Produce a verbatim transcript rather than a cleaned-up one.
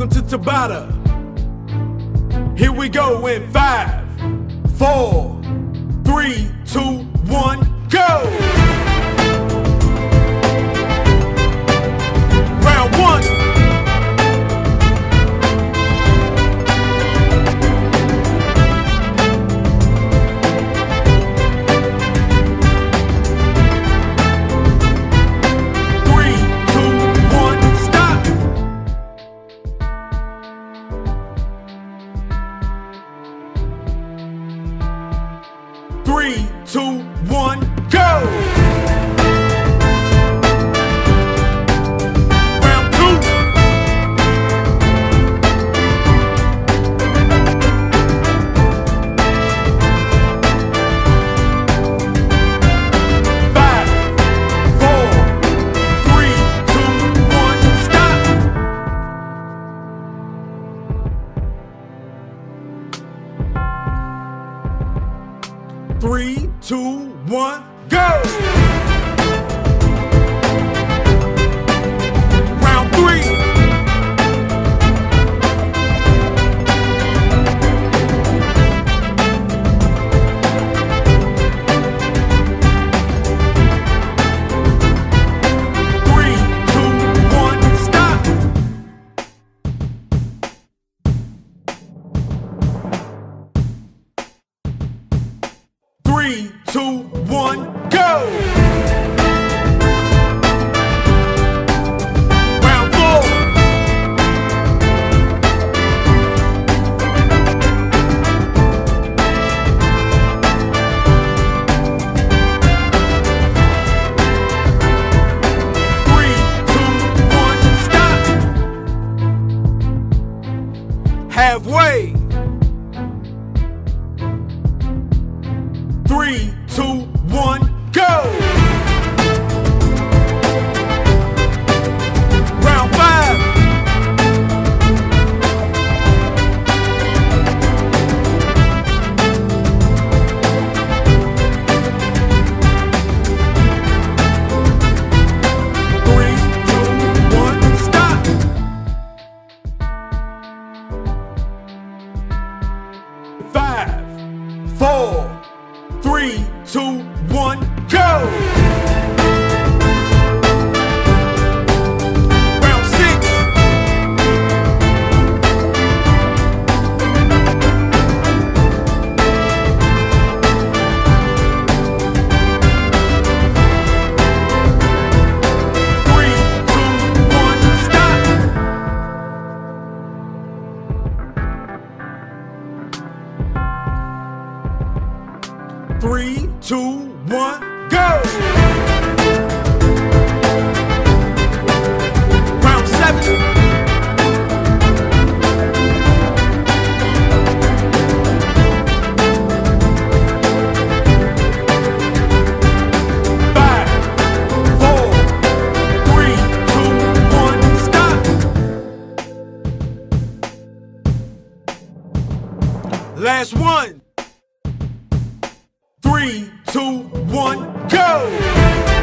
Welcome to Tabata. Here we go in five, four, three, two, one, go! Round one. Three, two, one, go! Round two. Five, four, three, two, one, stop! Three, two, one, go! Round three. Three, two, one, stop! Three, two, one, go! Round four. Three, two, one, stop! Halfway. Three, two, one, go! Round five. Three, two, one, stop! Five, four, three, two, one, go! Round six. Three, two, one, stop! Three, two, one, go! Round seven. Five, four, three, two, one, stop! Last one. Three, two, one, go!